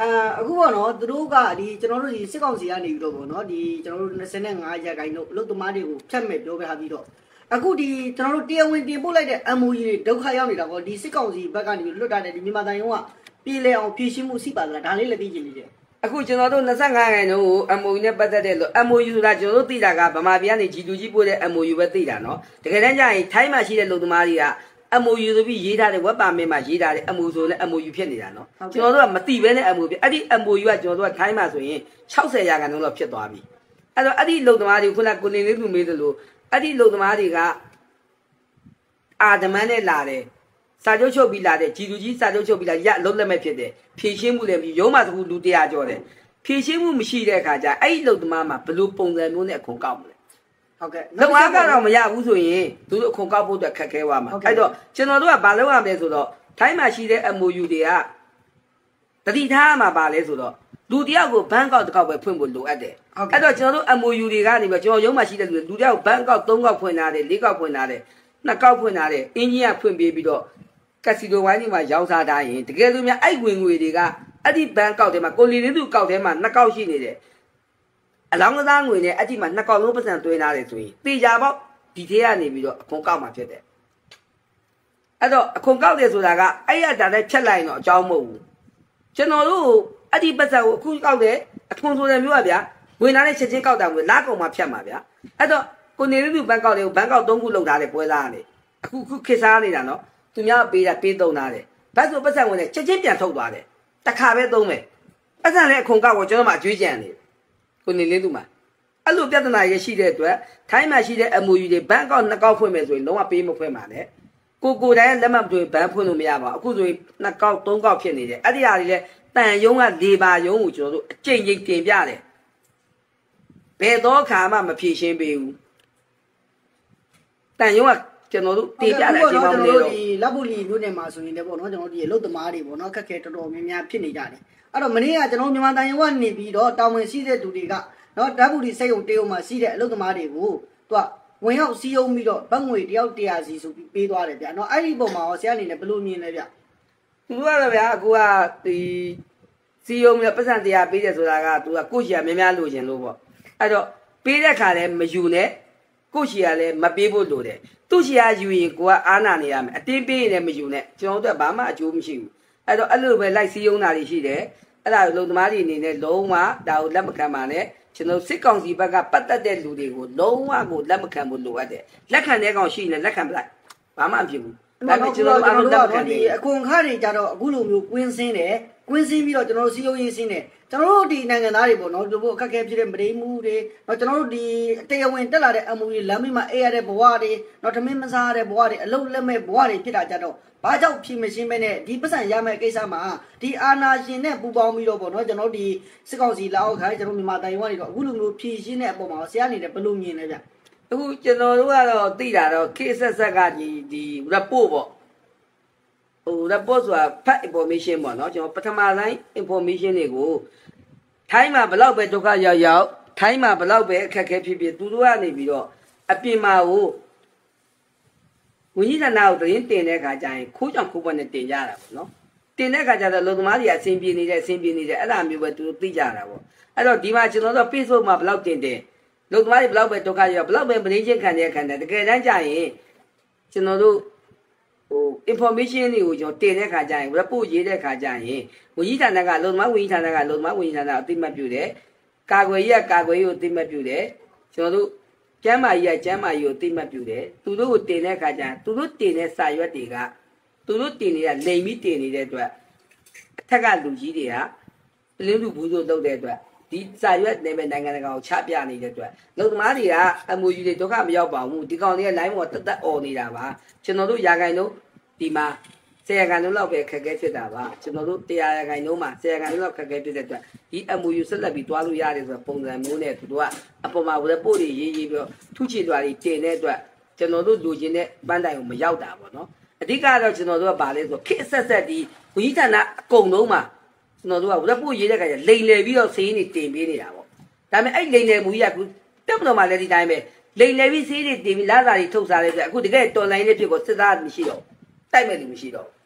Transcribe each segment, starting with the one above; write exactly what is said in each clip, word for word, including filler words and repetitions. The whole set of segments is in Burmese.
啊，我喏，都路个，你ကျွန်တော်တို့ဒီစစ်ကောင်စီကနေပြီးတော့ပေါ့နော်ဒီကျွန်တော်တို့နှစ်၅ရာခိုင်နှုန်းအလုပ်သမားတွေကိုဖြတ်မဲ့ပြောပြထားပြီးတော့အခုဒီကျွန်တော်တို့တရားဝင်တင်ပို့လိုက်တဲ့ M O U တွေဒုက္ခရောက်နေတာပေါ့ဒီစစ်ကောင်စီဘက်ကနေလွတ်ထားတဲ့ဒီမြန်မာတိုင်းကပြည်လဲအောင်ဖြည့်ရှင်းမှုရှိပါသလားဒါလေးလည်းသိချင်နေတယ်အခုကျွန်တော်တို့နှစ်၅ရာခိုင်နှုန်းကို M O U နဲ့ပတ်သက်တဲ့လို့ M O U ဆိုတာကျွန်တော်တို့သိတာကဗမာပြည်ကနေ G two G ပို့တဲ့ M O U ပဲသိတာနော်တကယ်တမ်းကျရင်ထိုင်းမှာရှိတဲ့လူသမားတွေက M O U ဆိုပြီးရေးထားတဲ့ web permit မှာရေးထားတဲ့ M O U ဆိုလည်း M O U ဖြစ်နေတာနော်ကျွန်တော်တို့ကမသိဘဲနဲ့ M O U ဖြစ်အဲ့ဒီ M O U ကကျွန်တော်တို့ကထိုင်းမှာဆိုရင်၆၀ရာခိုင်နှုန်းလောက်ဖြစ်သွားပြီအဲ့တော့အဲ့ဒီလူသမားတွေခုနကကိုနေလေးလူမေးသလိုအဲ့ဒီလူသမားတွေကအာဒမန်နဲ့လာတယ်စာချုပ်ချုပ်ပြီးလာတဲ့ G two G စာချုပ်ချုပ်ပြီးလာရအလုံးလက်မဲ့ဖြစ်တယ်ဖြည့်ရှင်းမှုလည်းပြီးရုံးမှာတခုလူတရာကျော်တယ်ဖြည့်ရှင်းမှုမရှိတဲ့အခါကျအဲ့ဒီလူသမားမှာဘလို့ပုံစံမျိုးနဲ့အခွန်ကောက်မလဲဟုတ်ကဲ့လုံအားကတော့မရဘူးဆိုရင်သူတို့အခွန်ကောက်ဖို့အတွက်ခက်ခဲသွားမှာအဲ့တော့ကျွန်တော်တို့ကဘာလုပ်ရမလဲဆိုတော့ထိုင်းမှာရှိတဲ့ M O U တွေကတတိထားမှာပါလဲဆိုတော့လူတယောက်ကိုဘန်းကောက်တစ်ကောက်ပဲဖွင့်ဖို့လိုအပ်တယ်အဲ့တော့ကျွန်တော်တို့ M O U တွေကနေပြီးကျွန်တော်ရုံးမှာရှိတဲ့လူလူတယောက်ဘန်းကောက်၃ကောက်ဖွင့်ထားတယ်၄ကောက်ဖွင့်ထားတယ်နှစ်ကောက်ဖွင့်ထားတယ်အင်ဂျင်ကဖွင့်ပေးပြီးတော့ကက်စီနိုဝိုင်းတွေမှာရောင်းစားထားရင်တကယ်လို့များအဲ့ဝင်ငွေတွေကအဲ့ဒီဘန်းကောက်ထဲမှာကိုလီလေးသူကောက်ထဲမှာနှစ်ကောက်ရှိနေတယ်အလောင်းကစားငွေနဲ့အဲ့ဒီမှာနှစ်ကောက်လုံးပတ်စံသွင်းထားတယ်ဆိုရင်တေချာပေါက်ဒီထဲကနေပြီးတော့အခွန်ကောက်မှာဖြစ်တယ်အဲ့တော့အခွန်ကောက်တယ်ဆိုတာကအဲ့ရတာလည်းဖြတ်လိုက်တော့အကြောင်းမဟုတ်ဘူးကျွန်တော်တို့အဲ့ဒီပတ်စံကိုအခုကောက်တယ်အခွန်ဆိုတယ်မျိုးပါဗျာဝင်လာတဲ့ချက်ချင်းကောက်တာမျိုးလာကုန်မှာဖြတ်မှာဗျာအဲ့တော့ကိုနေလူဘန်းကောက်တွေကိုဘန်းကောက်၃ခုလောက်ထားတယ်ပွဲသားကနေအခုခုခေတ်စားနေတာနော်သူများပေးတာပေးသုံးထားတယ်ဘတ်ဆိုပတ်စံဝင်နဲ့ချက်ချင်းပြန်ထုတ်သွားတယ်တစ်ခါပဲသုံးမယ်ပတ်စံလည်းအခွန်ကောက်ကိုကျွန်တော်မှအကျွေးကြံနေကိုနေလေးသူမှာအဲ့လိုပြဿနာရရှိတဲ့အတွက်ထိုင်းမှာရှိတဲ့ M O U တွေဘန်းကောက်နှစ်ကောက်ဖွင့်မယ်ဆိုရင်လုံးဝပေးမဖွင့်ပါနဲ့ကိုကိုတိုင်းလက်မှတ်တွေဘန်းဖွင့်လို့မရပါဘူးအခုဆိုရင်နှစ်ကောက်သုံးကောက်ဖြစ်နေတယ်အဲ့ဒီဟာတွေလည်းတန်ယုံကလေပါယုံကိုကျွန်တော်တို့အကျင့်ချင်းတင်ပြတယ်ဘယ်တော့ခါမှမဖြေရှင်းပေးဘူးတန်ယုံကကျွန်တော်တို့တင်ပြတဲ့အချိန်မှမနေတော့ဒီလက်ပုလီမြို့နယ်မှာဆိုရင်လည်းပေါ့နော်ကျွန်တော်တို့ဒီအလုပ်သမားတွေပေါ့နော်ခက်ခဲတော်တော်များများဖြစ်နေကြတယ်အဲ့တော့မနေ့ကကျွန်တော်မြန်မာတိုင်းကနေပြီးတော့တာဝန်ရှိတဲ့သူတွေကနော်ဓာတ်ပုလီစိတ်ုံတေးုံမှာရှိတဲ့အလုပ်သမားတွေကိုသူကဝင်ရောက်စီးယုံပြီးတော့ဘတ်ငွေတယောက်တရာစီဆိုပြီးပေးသွားတယ်ဗျာနော်အဲ့ဒီပုံမှာရောဆရာအနေနဲ့ဘယ်လိုမြင်လဲဗျသူကတော့ဗျာအခုကဒီစီယုံနဲ့ပတ်စံတရားပေးတယ်ဆိုတာကသူကကိုယ့်ရှီယာများများလိုချင်လို့ပေါ့အဲ့တော့ပေးတဲ့ခါလဲမယူနဲ့ကိုယ့်ရှီယာလည်းမပေးဖို့လိုတယ်သူ့ရှီယာယူရင်ကိုကအားနာနေရမယ်အတင်းပေးရင်လည်းမယူနဲ့ကျွန်တော်တို့ကဘာမှအကျိုးမရှိဘူးအဲ့တော့အဲ့လိုပဲလိုက်စီယုံတာတွေရှိတယ်အဲ့ဒါလုံသမားတွေအနေနဲ့လုံးဝဒါကိုလက်မခံပါနဲ့ကျွန်တော်စစ်ကောင်စီဘက်ကပတ်သက်တဲ့လူတွေကိုလုံးဝကိုလက်မခံဖို့လိုအပ်တယ်လက်ခံတဲ့ကောင်ရှိရင်လက်ခံပလိုက်ဘာမှမဖြစ်ဘူးဒါပေမဲ့ကျွန်တော်တို့လက်မခံဒီအခွန်ခါတွေကြတော့အခုလိုမျိုးကွင်းစင်းတယ်ကွင်းစင်းပြီးတော့ကျွန်တော်တို့စီယုံရေးစင်းတယ်ကျွန်တော်တို့ဒီနိုင်ငံသားတွေပေါ့နော်တို့အခက်အခဲဖြစ်တဲ့မဒိမှုတွေတော့ကျွန်တော်တို့ဒီတရားဝင်တက်လာတဲ့ M O U လမ်းမမှာအေးရတဲ့ဘဝတွေတော့ထမင်းမစားရတဲ့ဘဝတွေအလုံးလက်မဲ့ဘဝတွေဖြစ်တာကြတော့ဘာကြောင့်ဖြစ်မရှင်းပဲနဲ့ဒီပတ်စံရမယ့်ကိစ္စမှာဒီအာနာရှင်နဲ့ပူပေါင်းပြီးတော့ပေါ့နော်ကျွန်တော်ဒီစစ်ကောင်စီလောက်ခိုင်းကျွန်တော်မြန်မာတိုင်းဝါတွေတော့အခုလိုမျိုးဖြည့်ရှင်းတဲ့အပေါ်မှာဆရာအနေနဲ့ဘယ်လိုမြင်လဲဗျအခုကျွန်တော်တို့ကတော့သိတာတော့ခေဆက်ဆက်ကဒီဒီ report ပေါ့ဟို report ဆိုတာ fact information ပေါ့နော်ကျွန်တော်ပထမပိုင်း information တွေကိုထိုင်းမှာဘလောက်ပဲဒုက္ခရောက်ရောက်ထိုင်းမှာဘလောက်ပဲအခက်အခဲဖြစ်ဖြစ်သူတို့ကနေပြီးတော့အပြင်မှာကိုဝိညာဉ်နာကိုတင်တင်တဲ့ခါကျရင်ခိုးကြောင်ခိုးပွက်နဲ့တင်ကြတာပေါ့နော်တင်တဲ့ခါကျတော့လူသမားတွေအဆင်ပြေနေတဲ့အဆင်ပြေနေတယ်အဲ့ဒါမျိုးပဲသူတို့သိကြတာပေါ့အဲ့တော့ဒီမှာကျွန်တော်တို့ Facebook မှာဘလောက်တင်တယ်လူသမားတွေဘလောက်ပဲဒုက္ခရောက်ဘလောက်ပဲပရင်းချင်းခံတဲ့ခံတဲ့တကယ်တမ်းကျရင်ကျွန်တော်တို့ဟို information တွေကိုကျွန်တော်တင်တဲ့ခါကျရင် report ရေးတဲ့ခါကျရင်ဝိညာဉ်ဌာနကလုံသမားဝိညာဉ်ဌာနကလုံသမားဝိညာဉ်ဌာနအသိမှတ်ပြုတယ်ကာကွယ်ရေးကကာကွယ်ရေးကိုအသိမှတ်ပြုတယ်ကျွန်တော်တို့ကျမ်းမာရေးကကျမ်းမာရေးကိုအသိမှတ်ပြုတယ်သူတို့ကိုတင်တဲ့ခါကျရင်သူတို့တင်တဲ့စာရွက်တွေကသူတို့တင်နေတာလိမ်ပြီးတင်နေတဲ့အတွက်အထက်ကလူကြီးတွေကပလင်းလူဘူးဆိုလုပ်တဲ့အတွက်ဒီစာရွက်နယ်ပယ်နိုင်ငံတကာကိုချပြနေတဲ့အတွက်လုံသမားတွေက M O U တွေဒုက္ခမရောက်ပါဘူးဒီကောင်တွေက line ပေါ်တက်တက်អော်နေတာပါကျွန်တော်တို့ရာခိုင်နှုန်းဒီမှာဆယ်ရာခိုင်နှုန်းလောက်ပဲခက်ခဲဖြစ်တာပါကျွန်တော်တို့တရားရာခိုင်နှုန်းမှာဆယ်ရာခိုင်နှုန်းလောက်ခက်ခဲဖြစ်တဲ့အတွက်ဒီ M O U ဆက်လက်ပြီးတွားလို့ရတယ်ဆိုတော့ပုံစံမျိုးနဲ့သူတို့ကအပေါ်မှာဝရပို့တွေရေးရေးပြီးတော့ထုချေလွှာတွေတင်တဲ့အတွက်ကျွန်တော်တို့လူချင်းတဲ့ပန်းတိုင်ကိုမရောက်တာပေါ့နော်အဓိကတော့ကျွန်တော်တို့ကဗာလဲဆိုခေတ်ဆက်ဆက်ဒီဝိညာဉ်ဌာနအကုန်လုံးမှာကျွန်တော်တို့ကဝရပို့ရေးတဲ့ခါကျလိန်လည်ပြီးတော့စေးနေတင်ပေးနေတာပေါ့ဒါပေမဲ့အဲ့လိန်လည်မှုကြီးကတက်မတော်မှလည်းဒီတိုင်းပဲလိန်လည်ပြီးစေးတွေတင်ပြီးလာစာတွေထုတ်စားလိုက်ပြအခုတကယ်တော်လိုင်းလေးဖြစ်ကိုစစ်သားမရှိတော့တိုက်မဲ့လူမရှိတော့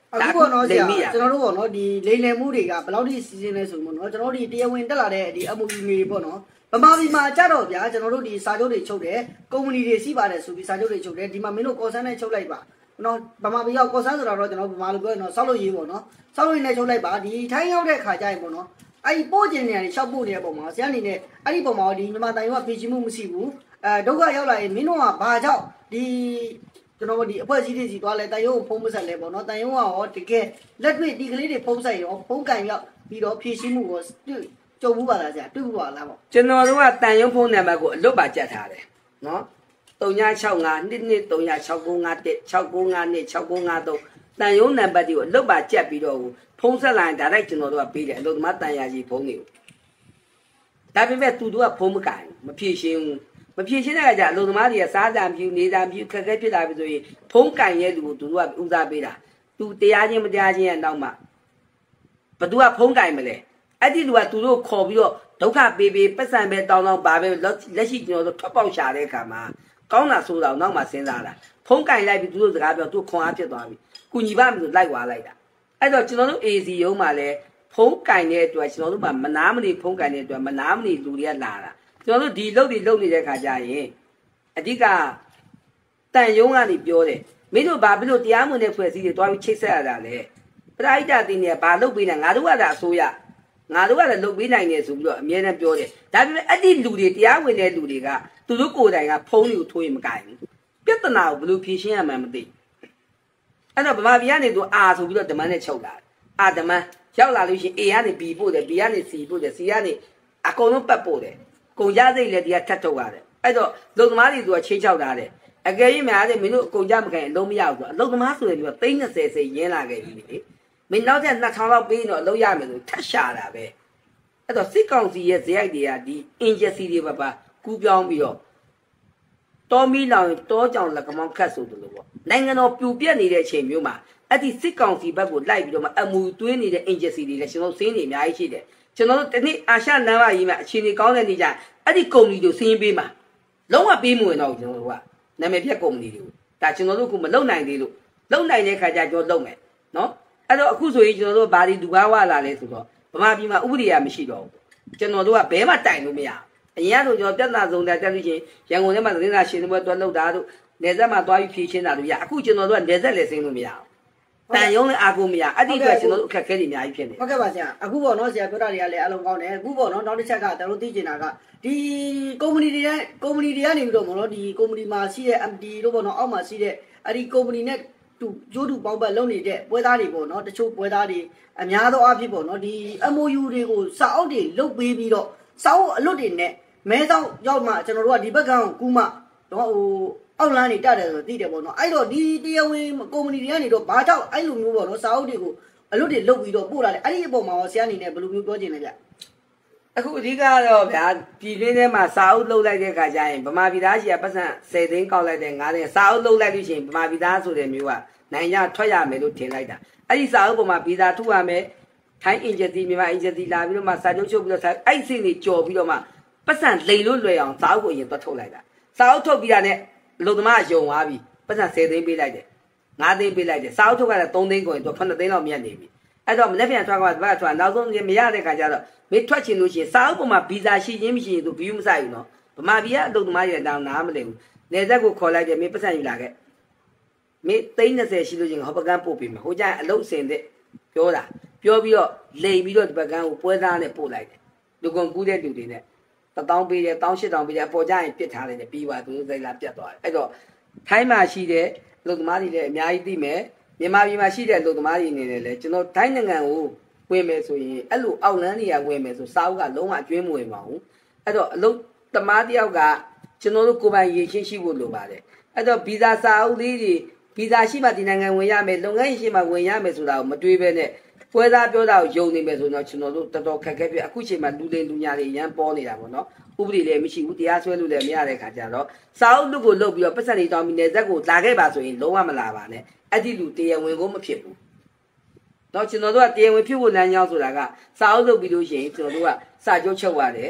အခုပေါ့နော်ဆရာကျွန်တော်တို့ပေါ့နော်ဒီလိန်လည်မှုတွေကဘယ်လောက်ထိစီစဉ်လဲဆိုမို့နော်ကျွန်တော်တို့ဒီတရားဝင်တက်လာတဲ့ဒီ M O U တွေပေါ့နော်ဗမာပြည်မှာကြတော့ဗျာကျွန်တော်တို့ဒီစာချုပ်တွေချုပ်တယ်ကုမ္ပဏီတွေစီးပါတယ်ဆိုပြီးစာချုပ်တွေချုပ်တယ်ဒီမှာမင်းတို့ကော်ဆန်းနဲ့ချုပ်လိုက်ပါနော်ဗမာပြည်ရောက်ကော်ဆန်းဆိုတော့ကျွန်တော်ဗမာလိုပြောရင်တော့စောက်လို့ရေးပေါ့နော်စောက်လို့နဲ့ချုပ်လိုက်ပါဒီထိုင်းရောက်တဲ့ခါကျရင်ပေါ့နော်အဲ့ဒီပို့ကျင်နေရတယ်ရှောက်ပို့နေတဲ့ပုံမှာဆရာအနေနဲ့အဲ့ဒီပုံမှာဒီမြန်မာတိုင်ကဖြည့်ချမှုမရှိဘူးအဲဒုက္ခရောက်လာရင်မင်းတို့ကဘာကြောင့်ဒီကျွန်တော်ဒီအဖွဲ့အစည်းတွေစီသွားလဲတန်ရုံးကိုဖုံးမဆက်လဲပေါ့နော်တန်ရုံးကရောတကယ်လက်တွေ့ဒီကလေးတွေဖုံးဆက်ရောဖုံးကန်ရောက်ပြီးတော့ဖြည့်ရှင်းမှုကိုကြုံဘူးပါလားဆရာတွေ့ဘူးပါလားပေါ့ကျွန်တော်တို့ကတန်ရုံးဖုံးနံပါတ်ကိုအလွတ်ပါကြက်ထားတယ်နော်၃ည၆၅နှစ်နှစ်၃ည၆၉၅တစ်၆၉၅နှစ်၆၉၅သုံးတန်ရုံးနံပါတ်တွေကိုအလွတ်ပါကြက်ပြီးတော့ဖုံးဆက်လာရင်ဒါတိုက်ကျွန်တော်တို့ကပေးတယ်အလုပ်သမားတန်ရာကြီးဖုံးတွေကိုဒါပေမဲ့သူတို့ကဖုံးမကန်မဖြည့်ရှင်းဘူးမဖြည့်ရှင်းတဲ့အခါကျအလုပ်သမားတွေကစားကြံပြူနေကြံပြူခက်ခဲဖြစ်လာပြီဆိုရင်ဖုံးကန်ရဲ့လူကိုသူတို့ကဦးစားပေးတာသူတရားချင်းမတရားချင်းရဲ့နောက်မှာဘသူကဖုံးကန်မလဲအဲ့ဒီလူကသူတို့ခေါ်ပြီးတော့ဒုက္ခပေးပေးပတ်စံပဲတောင်းတောင်းပါပဲလက်ရှိကျွန်တော်တို့ထွက်ပေါက်ရှာတဲ့အခါမှာကောင်းတာဆိုတော့နောက်မှစဉ်းစားတာဖုံးကန်လိုက်ပြီးသူတို့စကားပြောသူခွန်အားဖြစ်သွားပြီကုညီပါမယ်ဆိုလိုက်သွားလိုက်တာအဲ့တော့ကျွန်တော်တို့ A C ရုံးမှာလည်းဖုံးကန်တဲ့အတွက်ကျွန်တော်တို့ကမနာမနေဖုံးကန်တဲ့အတွက်မနာမနေလူတွေကလာတာကျွန်တော်တို့ဒီလုပ်တွေလုပ်နေတဲ့ခါကျရင်အဓိကတန်ယုံကနေပြောတယ်မင်းတို့ဘာဖြစ်လို့တရားမဝင်တဲ့ဖွဲ့စည်းတွေတွားပြီးချိတ်ဆက်ရတာလဲပရိဒတ်တင်းတွေကဘာလုပ်ပေးလဲငါတို့ကလည်းအစိုးရငါတို့ကလည်းလုပ်ပေးနိုင်တယ်ဆိုပြီးတော့အမြဲတမ်းပြောတယ်ဒါပေမဲ့အဲ့ဒီလူတွေတရားဝင်တဲ့လူတွေကသူတို့ကိုယ်တိုင်ကဖုံးတွေကိုထိုးရင်မကင်ဘူးပြဿနာကိုဘယ်လိုဖြေရှင်းရမှန်းမသိအဲ့တော့ဗမာပြည်ကနေသူအာဆိုပြီးတော့ဓမ္မနဲ့ချုပ်လာအာဓမ္မရောက်လာလို့ရှိရင် A ကနေ B ပို့တယ် B ကနေ C ပို့တယ် C ကနေအကုန်လုံးပတ်ပို့တယ်ကုန်ကြစိတ်လည်းတရားထပ်ထုတ်ရတယ်အဲ့တော့လုံသမားတွေသူကချင်းချောက်ထားတယ်အကယ်၍များတယ်မင်းတို့အကုန်ကြမခိုင်အလုံးမရဘူးဆိုအလုံသမားဆိုရင်ဒီကသိန်း၂၀စိတ်ရင်းလာခဲ့ပြီလေမင်းနောက်ထပ်နှစ်ထောင်လောက်ပေးတော့အလုံးရမယ်ဆိုထပ်ရှာတာပဲအဲ့တော့စစ်ကောင်စီရဲ့ဇယိုက်တွေကဒီ agency တွေပါပါကူးပြောင်းပြီးတော့တောမီလောင်တောကြောင်လက်ကမောင်းခတ်ဆိုတယ်လို့ပေါ့နိုင်ငံတော်ပြူပြက်နေတဲ့အချိန်မျိုးမှာအဲ့ဒီစစ်ကောင်စီဘက်ကိုလိုက်ပြီးတော့မှအမူသွင်းနေတဲ့ agency တွေလည်းကျွန်တော်စင်းနေအများကြီးရှိတယ်ကျွန်တော်တို့တနေ့အာရှနန်းမကြီးမှာအခြေအနေကောင်းတဲ့နေ့ကျအဲ့ဒီကုမ္ပဏီတို့စင်းပေးမှာလုံးဝပေးမဝင်တော့ကျွန်တော်တို့ကနာမည်ပြက်ကုမ္ပဏီတွေကိုဒါကျွန်တော်တို့ကမလုံနိုင်သေးလို့လုံနိုင်တဲ့ခါကျကျွန်တော်လုံမယ်နော်အဲ့တော့အခုဆိုရင်ကျွန်တော်တို့ဘာဒီဒူကားဝလာလဲဆိုတော့ဗမာပြည်မှာဥပဒေရမရှိတော့ဘူးကျွန်တော်တို့ကဘဲမှတိုင်လို့မရအရင်ကဆိုကျွန်တော်ပြဿနာစုံတာတက်လို့ချင်းရန်ကုန်ထဲမှာသတင်းစာရှင်းလင်းပွဲတွဲလုပ်တာတို့နေဆက်မှာတွားပြီးဖြည့်ရှင်းတာတို့ရအခုကျွန်တော်တို့ကနေဆက်လည်းစင်းလို့မရဘူးတန်ရုံးလည်းအာကိုမရအဲ့ဒီအတွက်ကျွန်တော်တို့အခက်အခဲတွေအများကြီးဖြစ်နေဟုတ်ကဲ့ပါဆရာအခုပေါ့နော်ဆရာပြောတာတွေကလည်းအလုံးကောင်းတယ်အခုပေါ့နော်နောက်တစ်ချက်ကကျွန်တော်သိချင်တာကဒီကုမ္ပဏီတွေကကုမ္ပဏီတွေကနေပြီးတော့ပေါ့နော်ဒီကုမ္ပဏီမှာရှိတဲ့ M D တို့ပေါ့နော်အောက်မှာရှိတဲ့အဲ့ဒီကုမ္ပဏီနဲ့တူကျိုးတူပေါင်းပတ်လုပ်နေတဲ့ပွဲသားတွေပေါ့နော်တချို့ပွဲသားတွေအများသောအားဖြင့်ပေါ့နော်ဒီ M O U တွေကိုစာအုပ်တွေလုပ်ပေးပြီးတော့စာအုပ်အလွတ်တွေနဲ့မဲတော့ရောက်မှကျွန်တော်တို့ကဒီဘက်ကကူးမှတော့ဟိုအောက်လမ်းနေတက်တယ်ဆိုသိတယ်ပေါ့နော်အဲ့တော့ဒီတရားဝင်ကုမ္ပဏီတွေကနေတော့ဘာကြောင့်အဲ့လိုမျိုးပေါ့နော်စာအုပ်တွေကိုအလွတ်တွေလုပ်ပြီးတော့ပို့လာတယ်အဲ့ဒီအပေါ်မှာဆရာအနေနဲ့ဘယ်လိုမျိုးပြောချင်လဲဗျအခုအဓိကတော့ဗျာပြည်တွင်းထဲမှာစာအုပ်လုပ်လိုက်တဲ့ခါကျရင်ဗမာပြည်သားကြီးကပတ်စံ၁၀သိန်းကောက်လိုက်တဲ့၅သိန်းစာအုပ်လုပ်လိုက်လို့ရှိရင်ဗမာပြည်သားဆိုတဲ့မျိုးကနိုင်ရထွက်ရမယ်လို့ထင်လိုက်တာအဲ့ဒီစာအုပ်ပေါ်မှာဗီဇာထုတ်ရမယ်ထိုင်းအင်ဂျင်စီမြန်မာအင်ဂျင်စီလာပြီးတော့မှစာချုပ်ချုပ်ပြီးတော့အဲ့ဒီစိတ်တွေကြော်ပြီးတော့မှပတ်စံလိန်လို့လွယ်အောင်စာအုပ်ကိုအရင်သွားထုတ်လိုက်တာစာအုပ်ထုတ်ပြီးတာနဲ့အလုပ်သမားယုံသွားပြီပတ်စံ၁၀သိန်းပေးလိုက်တယ်၅သိန်းပေးလိုက်တယ်စာအုပ်ထုတ်ရတာ၃သိန်းကိုရင်သူ၇သိန်းလောက်မြတ်နေပြီအဲ့တော့မနေ့ပြန်ထွားကဘာထွားနောက်ဆုံးမရတဲ့ခါကျတော့မင်းထွက်ချင်လို့ရှိရင်စာအုပ်ပေါ်မှာဗီဇာရှိချင်းမရှိရင်သူဘီယူမဆိုင်ဘူးနော်ဗမာပြည်ကအလုပ်သမားတွေတောင်းနားမလည်ဘူးနေဆက်ကိုခေါ်လိုက်တယ်မင်းပတ်စံယူလာခဲ့မင်းသိန်း၂၀ရှိလို့ချင်းဟောပကန်းပို့ပေးမယ်ဟိုကျရင်အလုပ်စင်တဲ့ပြောတာပြောပြီးတော့လိန်ပြီးတော့ဒီပကန်းကိုပွဲသားနဲ့ပို့လိုက်တယ်လူကုန်ကူးတဲ့လူတွေနဲ့တထောင်ပေးတယ်၁၈ထောင်ပေးတယ်ပေါ်ကြရင်ပြစ်ထားတယ်ပြီးသွားသူတို့စိတ်လာပြတ်သွားတယ်အဲ့တော့ထိုင်းမှာရှိတဲ့အလုပ်သမားတွေလည်းအများကြီးသိမယ်မြန်မာပြည်မှာရှိတဲ့အလုပ်သမားတွေအနေနဲ့လည်းကျွန်တော်ထိုင်းနိုင်ငံကိုဝင်မယ်ဆိုရင်အဲ့လိုအောက်လန်းတွေကဝင်မယ်ဆိုစာအုပ်ကလုံးဝအကျွေးမဝင်ပါဘူးအဲ့တော့အလုပ်သမားတယောက်ကကျွန်တော်တို့ကိုယ်ပိုင်ရေရှင်းရှိဖို့လိုပါတယ်အဲ့တော့ဗီဇာစာအုပ်လေးတွေဗီဇာရှိမှဒီနိုင်ငံဝင်ရမယ်လုပ်ငန်းရှိမှဝင်ရမယ်ဆိုတာကိုမတွေးဘဲနဲ့ပွဲသားပြောတာကိုယုံနေမယ်ဆိုတော့ကျွန်တော်တို့တော်တော်ခက်ခဲပြအခုချိန်မှာလူလင်လူညာတွေရမ်းပေါ်နေတာပေါ့နော်ဥပဒေလည်းမရှိဘူးတရားစွဲလို့လည်းမရတဲ့ခါကျတော့စာအုပ်လူကိုလုပ်ပြီးတော့ပတ်စံတွေတောင်းပြီးနေဇက်ကိုလာခဲ့ပါဆိုရင်လုံးဝမလာပါနဲ့အဲ့ဒီလူတရားဝင်ကိုမဖြစ်ဘူးတော့ကျွန်တော်တို့ကတရားဝင်ဖြစ်ဖို့လမ်းကြောင်းဆိုတာကစာအုပ်လုပ်ပြီးလို့ရှိရင်ကျွန်တော်တို့ကစာချုပ်ချုပ်ရတယ်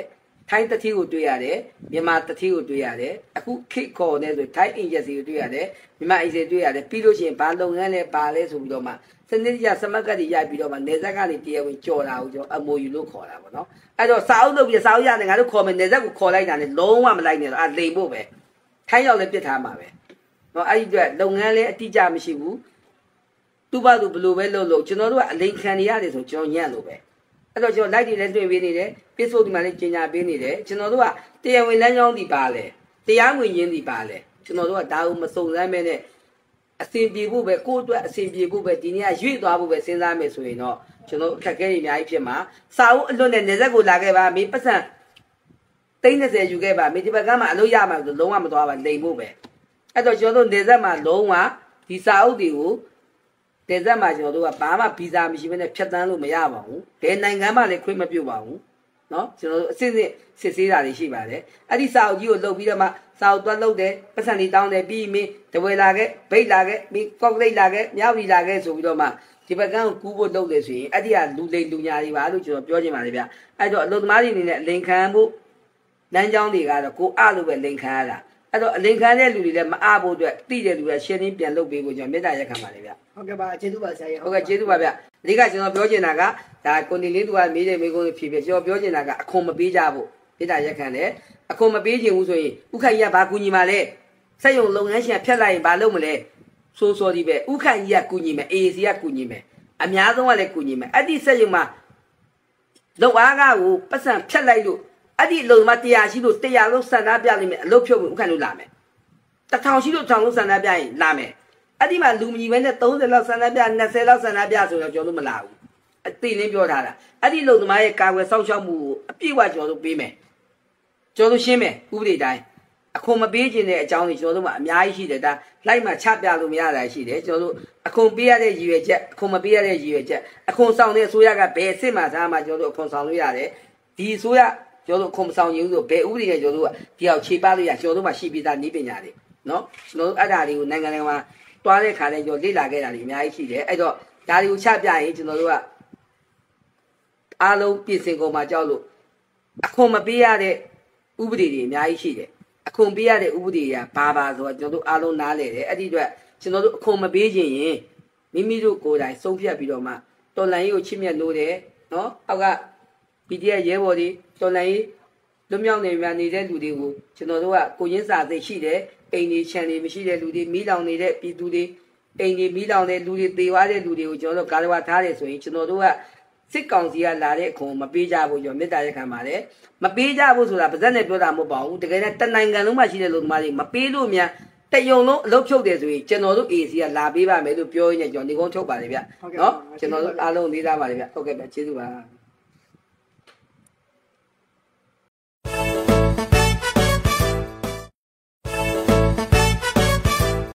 ထိုင်းတတိကိုတွေ့ရတယ်မြန်မာတတိကိုတွေ့ရတယ်အခုခေတ်ခေါ်နေဆိုထိုင်းအင်ဂျင်စီကိုတွေ့ရတယ်မြန်မာအင်ဂျင်တွေ့ရတယ်ပြီးလို့ရှိရင်ဘာလုပ်ငန်းလဲပါလဲဆိုပြီးတော့မှစနစ်တကျစမတ်ကတ်တွေရိုက်ပြီးတော့မှနေဆက်ကနေတရားဝင်ကြော်တာကိုကျွန်တော် M O U လို့ခေါ်တာပေါ့နော်အဲ့တော့စာအုပ်လုပ်ပြီးစာအုပ်ရတယ်ငါတို့ခေါ်မယ်နေဆက်ကိုခေါ်လိုက်တာနဲ့လုံးဝမလိုက်နဲ့တော့အဲ့လိမ်ဖို့ပဲထိုင်းရောက်လည်းပြစ်ထားမှာပဲနော်အဲ့ဒီအတွက်လုပ်ငန်းလည်းအတိအကျမရှိဘူးသူ့ဘာသူဘလို့ပဲလုပ်လို့ကျွန်တော်တို့ကအလိမ်ခံနေရတယ်ဆိုကျွန်တော်ညံ့လို့ပဲအဲ့တော့ကျွန်တော် light တွေလည်းတွင်ပေးနေတယ် Facebook ဒီမှာလည်းကြီးညာပေးနေတယ်ကျွန်တော်တို့ကတရားဝင်လမ်းကြောင်းဒီပါလဲတရားဝင်ရင်းဒီပါလဲကျွန်တော်တို့ကဒါကိုမစုံစမ်းမဲနဲ့အစဉ်ပြေဖို့ပဲကိုယ့်အတွက်အစဉ်ပြေဖို့ပဲဒီနေ့ကရွေ့သွားဖို့ပဲစဉ်းစားမယ်ဆိုရင်တော့ကျွန်တော်အခက်အခဲတွေအများကြီးဖြစ်မှာစာအုပ်အလွတ်နဲ့နေဆက်ကိုလာခဲ့ပါမေးပတ်စံသိန်း၂၀ယူခဲ့ပါမေးဒီဘက်ကမှအလုပ်ရမှာဆိုလုံးဝမသွားပါလိမ်ဖို့ပဲအဲ့တော့ကျွန်တော်တို့နေဆက်မှာလုံးဝဒီစာအုပ်တွေကိုနေဆက်မှာကျွန်တော်တို့ကဘာမှဗီဇာမရှိဘဲနဲ့ဖြတ်တန်းလို့မရပါဘူးဘယ်နိုင်ငံမှလည်းခွင့်မပြုပါဘူးနော်ကျွန်တော်တို့အစစ်စစ်စစ်ဆေးတာတွေရှိပါတယ်အဲ့ဒီစာအုပ်ကြီးကိုလုပ်ပြီးတော့မှစာအုပ်သွားလုပ်တယ်ပတ်စံလေးတောင်းတယ်ပြီးမင်းတဝဲလာခဲ့ဗိတ်လာခဲ့မင်းကော့ကရိတ်လာခဲ့မြောက်ရီလာခဲ့ဆိုပြီးတော့မှဒီဘက်ကန်းကိုကူးဖို့လုပ်တယ်ဆိုရင်အဲ့ဒီကလူလိမ်လူညာတွေပါလို့ကျွန်တော်ပြောချင်ပါတယ်ဗျအဲ့တော့အလုပ်သမားတွေအနေနဲ့အလိန်ခံဖို့လမ်းကြောင်းတွေကတော့ကိုအလို့ပဲလိန်ခံရတာအဲ့တော့အလိန်ခံတဲ့လူတွေလည်းမအဖို့အတွက်တိတဲ့လူတွေရှင်းရင်းပြန်လုပ်ပေးဖို့ကျွန်တော်မေတ္တာရက်ခံပါတယ်ဗျဟုတ်ကဲ့ပါကျေးဇူးပါဆရာကြီးဟုတ်ကဲ့ကျေးဇူးပါဗျအဓိကကျွန်တော်ပြောချင်တာကဒါကိုနေလေးသူကမေးတယ်မေးခွန်းဖြေဖြေကျွန်တော်ပြောချင်တာကအခွန်မပေးကြဖို့မေတ္တာရက်ခံတယ်အခွန်မပေးခြင်းဘူးဆိုရင်ဥခိုင်ကြီးကဘာကူညီမှာလဲစက်ရုံလုပ်ငန်းရှင်ဖြတ်လိုက်ရင်ဘာလုပ်မလဲဆိုးစောဒီပဲဥခိုင်ကြီးကကူညီမယ် A A C ကကူညီမယ်အများဆုံးကလည်းကူညီမယ်အဲ့ဒီစက်ရုံမှာလောက်အားကကိုပတ်စံဖြတ်လိုက်လို့အဲ့ဒီအလုံးမှာတရားရှိလို့တရားလုံးစံသားပြလိမ့်မယ်အလုပ်ဖြုတ်ပြီးဥခိုင်လို့လာမယ်တထောင်ရှိလို့ထောင်လုံးစံသားပြရင်လာမယ်အဲ့ဒီမှာလူမကြီးပဲနဲ့၃၀လောက်စံသားပြ၂၀လောက်စံသားပြဆိုတော့ကျွန်တော်တို့မလာဘူးအသိလင်းပြောထားတာအဲ့ဒီလုံသမားရဲ့ကာကွယ်စောင့်ရှောက်မှုကိုအပြည့်အဝကျွန်တော်တို့ပေးမယ်ကျွန်တော်တို့ရှင်းမယ်ဥပဒေတိုင်းအခွန်မပေးခြင်းတဲ့အကြောင်းတွေကျွန်တော်တို့မှာအများကြီးရှိတယ်ဒါလိုက်မှချပြလို့မရတာရှိတယ်ကျွန်တော်တို့အခွန်ပေးရတဲ့ရည်ရွယ်ချက်အခွန်မပေးရတဲ့ရည်ရွယ်ချက်အခွန်ဆောင်တဲ့အစိုးရကဘယ်အစ်စ်မှသားမှကျွန်တော်တို့အခွန်ဆောင်လို့ရတယ်ဒီအစိုးရကျွန်တော်တို့အခွန်မဆောင်ရင်ဆိုဘယ်ဥပဒေနဲ့ကျွန်တော်တို့ကဒီအောင်ခြေပလို့ရကျွန်တော်တို့မှာရှိပြီးသားနည်းပညာတွေနော်ကျွန်တော်တို့အဲ့ဒါတွေကိုနိုင်ငံနိုင်ငံမှာတွားတဲ့ခါတိုင်းကျွန်တော်လေ့လာခဲ့တာတွေအများကြီးရှိတယ်အဲ့တော့ဒါတွေကိုချပြရင်ကျွန်တော်တို့ကအားလုံးပြင်ဆင်ကုန်မှာကြောက်လို့အခွန်မပေးရတဲ့ဥပဒေတွေအများကြီးရှိတယ်အခွန်ပေးရတဲ့ဥပဒေတွေကဘာပါဆိုတော့ကျွန်တော်တို့အားလုံးနားလည်တယ်အဲ့ဒီအတွက်ကျွန်တော်တို့အခွန်မပေးခြင်းရင်မိမိတို့ကိုယ်တိုင်ဆုံးဖြတ်ပြီးတော့မှတော်လန်ရေးကိုချစ်မြတ်လို့တယ်နော်အောက်က P D F ရဲဘော်တွေတော်လန်ရေးလွတ်မြောက်နေမြန်နေတဲ့လူတွေကိုကျွန်တော်တို့ကကိုရင်းစာသိရှိတယ်အိမ်တွေခြံတွေမရှိတဲ့လူတွေမီးလောင်နေတဲ့ပြည်သူတွေအိမ်တွေမီးလောင်တဲ့လူတွေသေသွားတဲ့လူတွေကိုကျွန်တော်တို့ကာလဝါထားတယ်ဆိုရင်ကျွန်တော်တို့ကစစ်ကောင်စီကလာတဲ့အခွန်မပေးကြဘူးကျွန်တော်မေတ္တာရက်ခံပါတယ်မပေးကြဘူးဆိုတာပါဇက်နဲ့ပြောတာမဟုတ်ပါဘူးတကယ်နဲ့တနိုင်ငံလုံးမှာရှိတဲ့လူသမားတွေမပေးလို့များတယုံလုံးအလုပ်ဖြုတ်တယ်ဆိုရင်ကျွန်တော်တို့ A C ကလာပေးပါမယ်လို့ပြောရင်းနဲ့ကျွန်တော်ဒီကုန်းထုတ်ပါတယ်ဗျနော်ကျွန်တော်တို့အားလုံးလေးစားပါတယ်ဗျဟုတ်ကဲ့ဗျကျေးဇူးပါ